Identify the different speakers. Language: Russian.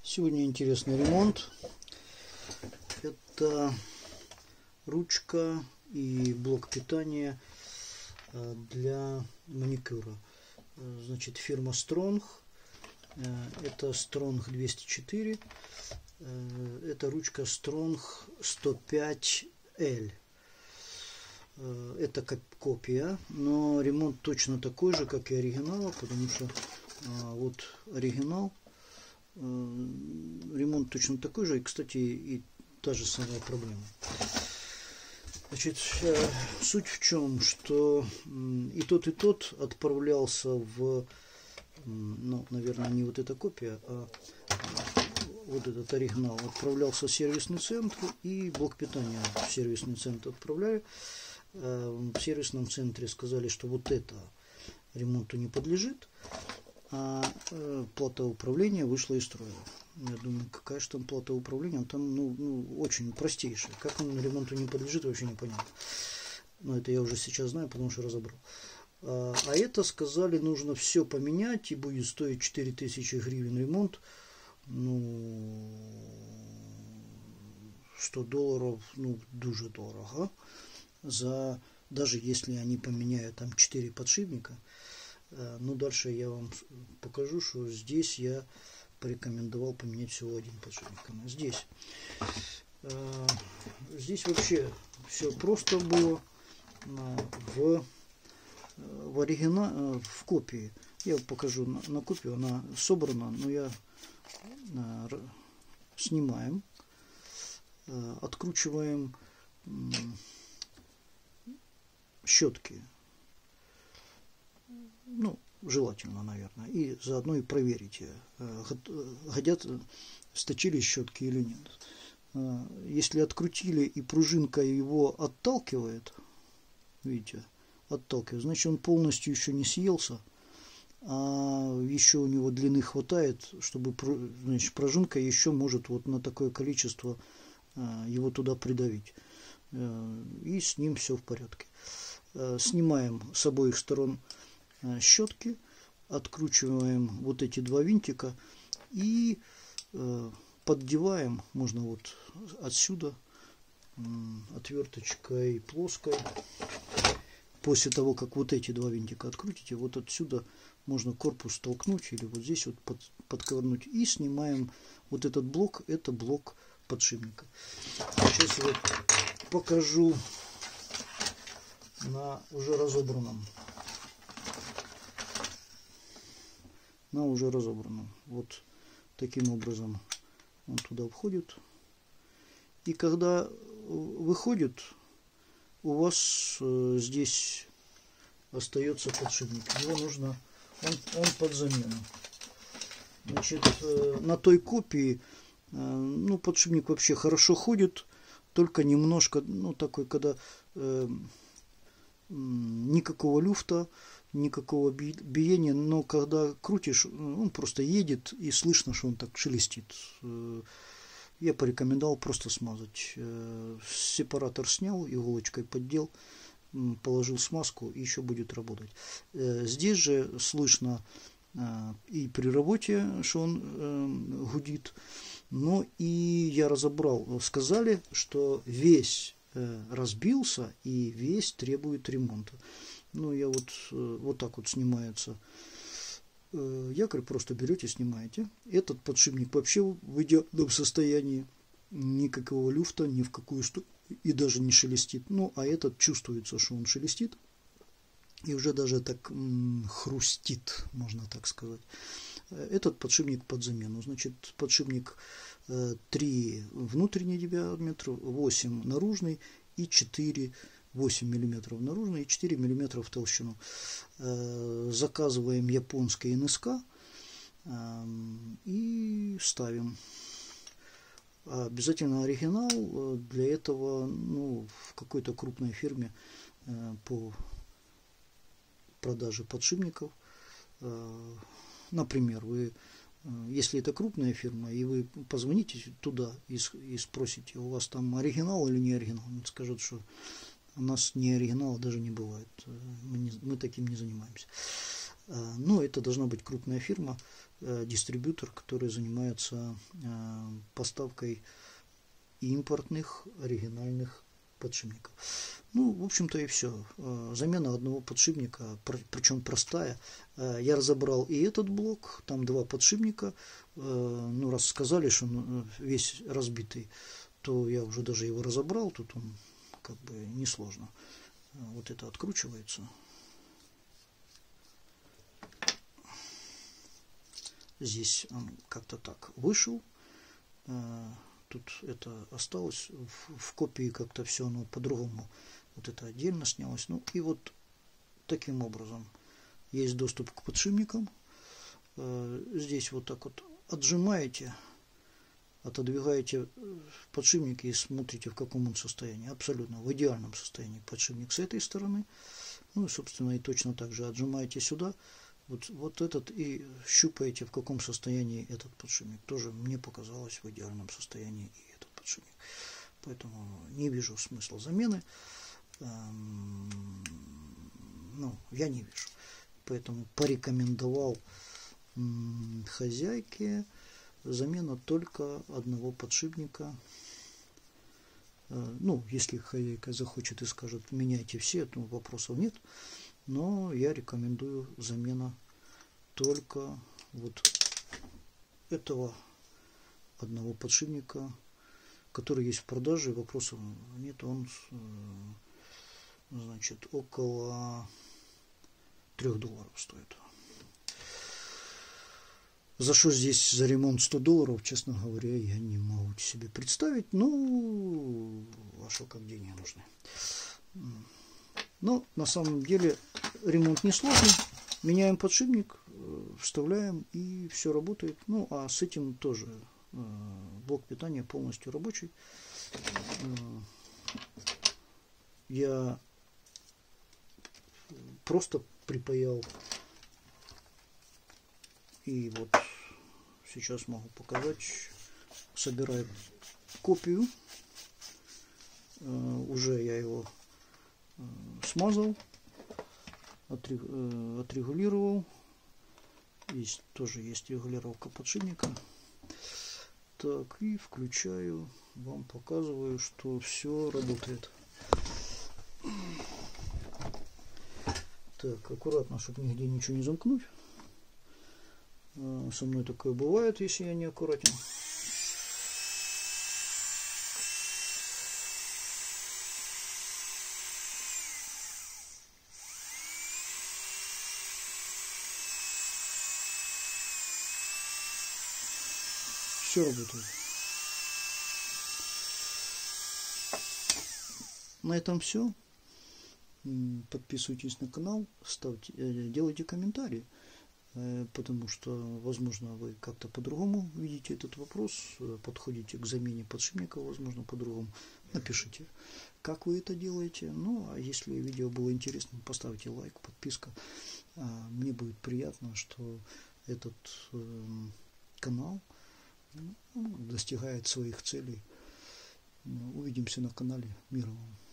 Speaker 1: Сегодня интересный ремонт. Это ручка и блок питания для маникюра. Значит, фирма Strong. Это Strong 204. Это ручка Strong 105L. Это копия, но ремонт точно такой же, как и оригинала, потому что вот оригинал. Ремонт точно такой же, и, кстати, и та же самая проблема. Значит, суть в чем, что и тот отправлялся в, ну, наверное, не вот эта копия, а вот этот оригинал отправлялся в сервисный центр, и блок питания в сервисный центр отправляли. В сервисном центре сказали, что вот это ремонту не подлежит, а плата управления вышла из строя. Я думаю, какая же там плата управления? Там ну, очень простейшая. Как он ремонту не подлежит, вообще непонятно. Но это я уже сейчас знаю, потому что разобрал. А это сказали, нужно все поменять, и будет стоить 4000 гривен ремонт. Ну, $100, ну, дуже дорого. За, даже если они поменяют там 4 подшипника. Но дальше я вам покажу, что здесь я порекомендовал поменять всего один подшипник. Здесь вообще все просто было. В оригинале, в копии, я покажу на копию, она собрана, но я снимаем, откручиваем щетки. Ну, желательно, наверное. И заодно и проверите, сточили щетки или нет. Если открутили и пружинка его отталкивает, видите, отталкивает, значит, он полностью еще не съелся, а еще у него длины хватает, чтобы, значит, пружинка еще может вот на такое количество его туда придавить. И с ним все в порядке. Снимаем с обоих сторон щетки, откручиваем вот эти два винтика и поддеваем, можно вот отсюда отверточкой плоской. После того, как вот эти два винтика открутите, вот отсюда можно корпус толкнуть или вот здесь вот подковырнуть, и снимаем вот этот блок, это блок подшипника. Сейчас я покажу на уже разобранном. Вот таким образом он туда входит. И когда выходит, у вас здесь остается подшипник. Его нужно, он под замену. Значит, на той копии, ну, подшипник вообще хорошо ходит, только немножко, ну, такой, когда никакого люфта, никакого биения, но когда крутишь, он просто едет, и слышно, что он так шелестит. Я порекомендовал просто смазать. Сепаратор снял, иголочкой поддел, положил смазку, и еще будет работать. Здесь же слышно и при работе, что он гудит, но и я разобрал. Сказали, что весь разбился и весь требует ремонта. Ну, я вот так вот снимается якорь, просто берете, снимаете. Этот подшипник вообще в идеальном состоянии, никакого люфта, ни в какую сторону, и даже не шелестит. Ну, а этот чувствуется, что он шелестит, и уже даже так хрустит, можно так сказать. Этот подшипник под замену. Значит, подшипник 3 внутренний диаметр, 8 наружный и 4 8 мм наружный и 4 мм в толщину. Заказываем японский НСК и ставим. Обязательно оригинал. Для этого, ну, в какой-то крупной фирме по продаже подшипников, например, вы, если это крупная фирма, и вы позвоните туда и спросите, у вас там оригинал или не оригинал, он скажет, что у нас не оригинала даже не бывает. Мы таким не занимаемся. Но это должна быть крупная фирма. дистрибьютор, который занимается поставкой импортных оригинальных подшипников. Ну, в общем-то и все. Замена одного подшипника, причем простая. Я разобрал и этот блок, там два подшипника. Ну, раз сказали, что он весь разбитый, то я уже даже его разобрал. Тут он как бы несложно. Вот это откручивается. Здесь он как-то так вышел. Тут это осталось. В копии как-то все оно по-другому. Вот это отдельно снялось. Ну и вот таким образом есть доступ к подшипникам. Здесь вот так вот отжимаете, отодвигаете подшипник и смотрите, в каком он состоянии. Абсолютно в идеальном состоянии подшипник с этой стороны. Ну и, собственно, и точно так же отжимаете сюда. Вот этот и щупаете, в каком состоянии этот подшипник. Тоже мне показалось в идеальном состоянии и этот подшипник. Поэтому не вижу смысла замены. Ну, я не вижу. Поэтому порекомендовал хозяйке замена только одного подшипника. Ну, если хозяйка захочет и скажет, меняйте все, то вопросов нет. Но я рекомендую замена только вот этого одного подшипника, который есть в продаже. Вопросов нет. Он, значит, около $3 стоит. За что здесь за ремонт $100, честно говоря, я не могу себе представить. Ну, а что, как деньги нужны. Но на самом деле ремонт несложный. Меняем подшипник, вставляем, и все работает. Ну, а с этим тоже блок питания полностью рабочий. Я просто припаял. И вот сейчас могу показать. Собираю копию. Уже я его смазал, отрегулировал. Здесь тоже есть регулировка подшипника. Так, и включаю. Вам показываю, что все работает. Так, аккуратно, чтобы нигде ничего не замкнуть. Со мной такое бывает, если я не аккуратен. Все работает. На этом все. Подписывайтесь на канал, ставьте, делайте комментарии, потому что, возможно, вы как-то по-другому видите этот вопрос, подходите к замене подшипника, возможно, по-другому. Напишите, как вы это делаете. Ну, а если видео было интересным, поставьте лайк, подписка. Мне будет приятно, что этот канал достигает своих целей. Увидимся на канале. Мира вам.